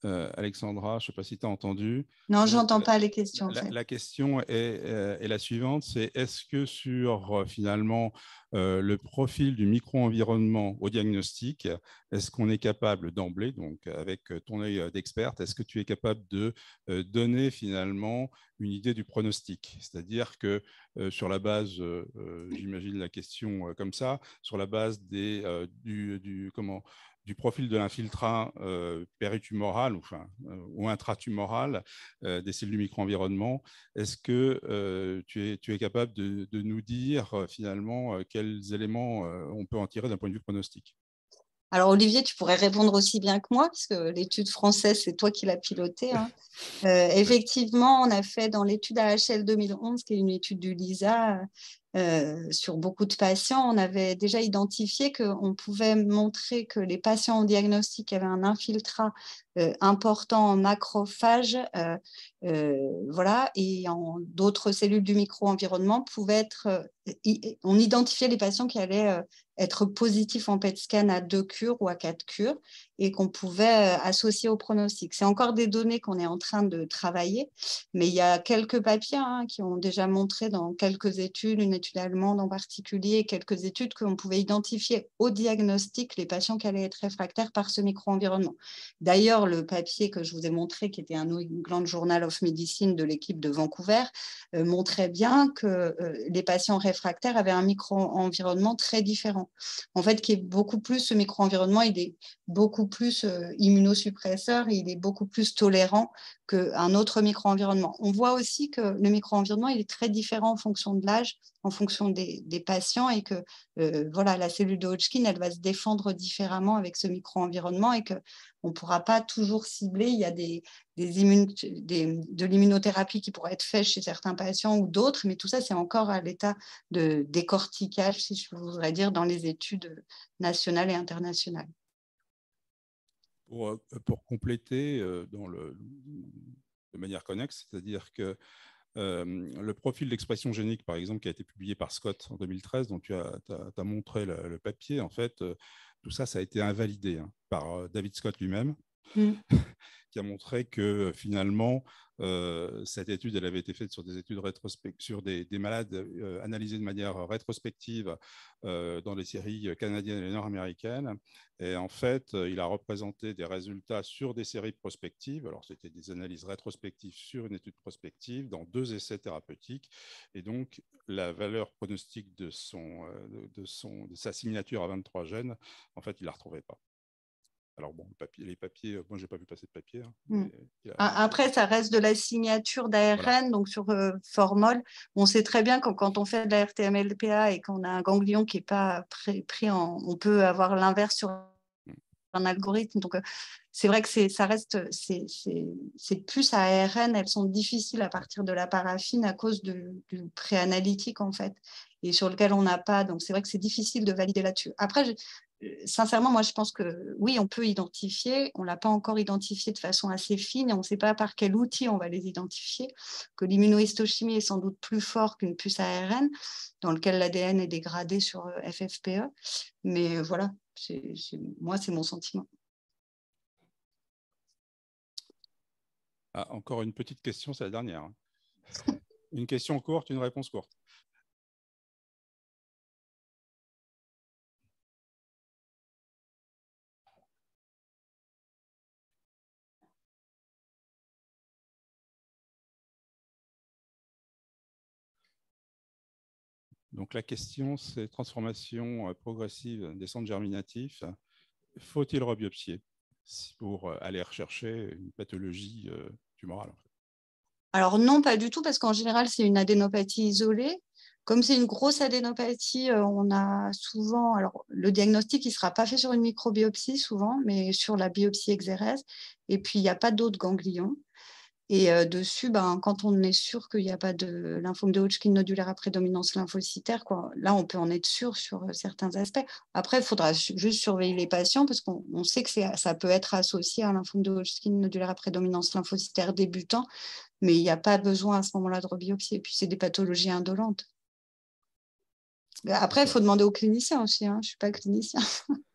euh, Alexandra, je ne sais pas si tu as entendu. Non, je n'entends la, pas les questions. La, en fait. la question est, euh, est la suivante, c'est est-ce que sur euh, finalement euh, le profil du micro-environnement au diagnostic, est-ce qu'on est capable d'emblée, donc avec ton œil d'experte, est-ce que tu es capable de euh, donner finalement une idée du pronostic? C'est-à-dire que euh, sur la base, euh, j'imagine la question euh, comme ça, sur la base des, euh, du, du, comment, du profil de l'infiltrat euh, péritumoral ou, enfin, euh, ou intratumoral euh, des cellules du micro-environnement, est-ce que euh, tu, es, tu es capable de, de nous dire euh, finalement euh, quels éléments euh, on peut en tirer d'un point de vue pronostic? Alors Olivier, tu pourrais répondre aussi bien que moi, puisque l'étude française, c'est toi qui l'as pilotée. Hein. Euh, effectivement, on a fait dans l'étude A H L deux mille onze, qui est une étude du LISA, euh, sur beaucoup de patients, on avait déjà identifié qu'on pouvait montrer que les patients en diagnostic avaient un infiltrat euh, important en macrophages, euh, euh, voilà, et en d'autres cellules du micro-environnement pouvaient être, euh, on identifiait les patients qui allaient euh, être positifs en P E T scan à deux cures ou à quatre cures et qu'on pouvait euh, associer au pronostic. C'est encore des données qu'on est en train de travailler, mais il y a quelques papiers hein, qui ont déjà montré dans quelques études, une étude allemande en particulier, quelques études qu'on pouvait identifier au diagnostic les patients qui allaient être réfractaires par ce micro-environnement. D'ailleurs, le papier que je vous ai montré, qui était un New England Journal of Medicine de l'équipe de Vancouver, euh, montrait bien que euh, les patients réfractaires avaient un micro-environnement très différent. En fait, qui est beaucoup plus, ce micro-environnement, il est beaucoup plus euh, immunosuppresseur, il est beaucoup plus tolérant qu'un autre micro-environnement. On voit aussi que le micro-environnement, il est très différent en fonction de l'âge, en fonction des, des patients, et que euh, voilà, la cellule de Hodgkin, elle va se défendre différemment avec ce micro-environnement et qu'on ne pourra pas toujours cibler. Il y a des, des immune, des, de l'immunothérapie qui pourrait être faite chez certains patients ou d'autres, mais tout ça, c'est encore à l'état de décortiquage, si je voudrais dire, dans les études nationales et internationales. Pour, pour compléter euh, dans le, de manière connexe, c'est-à-dire que euh, le profil d'expression génique, par exemple, qui a été publié par Scott en deux mille treize, dont tu as, as, as montré le, le papier, en fait, euh, tout ça, ça a été invalidé hein, par euh, David Scott lui-même, mm. qui a montré que finalement, euh, cette étude, elle avait été faite sur des études sur des, des malades euh, analysés de manière rétrospective euh, dans les séries canadiennes et nord-américaines. Et en fait, il a représenté des résultats sur des séries prospectives. Alors, c'était des analyses rétrospectives sur une étude prospective dans deux essais thérapeutiques. Et donc, la valeur pronostique de, son, de, son, de sa signature à vingt-trois gènes, en fait, il ne la retrouvait pas. Alors bon, le papier, les papiers, moi j'ai pas vu passer de papier. Hein, mmh. a... Après, ça reste de la signature d'A R N, voilà. Donc sur euh, formol, on sait très bien que quand on fait de la R T M L P A et qu'on a un ganglion qui n'est pas pris, pris en, on peut avoir l'inverse sur mmh. un algorithme. Donc euh, c'est vrai que c'est, ça reste, c'est, c'est, c'est plus à A R N, elles sont difficiles à partir de la paraffine à cause de, du préanalytique en fait, et sur lequel on n'a pas. Donc c'est vrai que c'est difficile de valider là-dessus. Après, je, sincèrement, moi, je pense que oui, on peut identifier. On ne l'a pas encore identifié de façon assez fine et on ne sait pas par quel outil on va les identifier. Que l'immunohistochimie est sans doute plus fort qu'une puce A R N, dans lequel l'A D N est dégradé sur F F P E. Mais voilà, c'est, c'est, moi, c'est mon sentiment. Ah, encore une petite question, c'est la dernière. Hein. Une question courte, une réponse courte. Donc la question, c'est transformation progressive des centres germinatifs. Faut-il rebiopsier pour aller rechercher une pathologie tumorale en fait? Alors non, pas du tout, parce qu'en général, c'est une adénopathie isolée. Comme c'est une grosse adénopathie, on a souvent, alors le diagnostic, il ne sera pas fait sur une microbiopsie souvent, mais sur la biopsie exérèse. Et puis, il n'y a pas d'autres ganglions. Et euh, dessus, ben, quand on est sûr qu'il n'y a pas de lymphome de Hodgkin nodulaire à prédominance lymphocytaire, quoi, là, on peut en être sûr sur euh, certains aspects. Après, il faudra su- juste surveiller les patients parce qu'on on sait que c'est, ça peut être associé à un lymphome de Hodgkin nodulaire à prédominance lymphocytaire débutant, mais il n'y a pas besoin à ce moment-là de rebiopsie. Et puis, c'est des pathologies indolentes. Après, il faut demander aux cliniciens aussi. Hein. Je ne suis pas clinicien.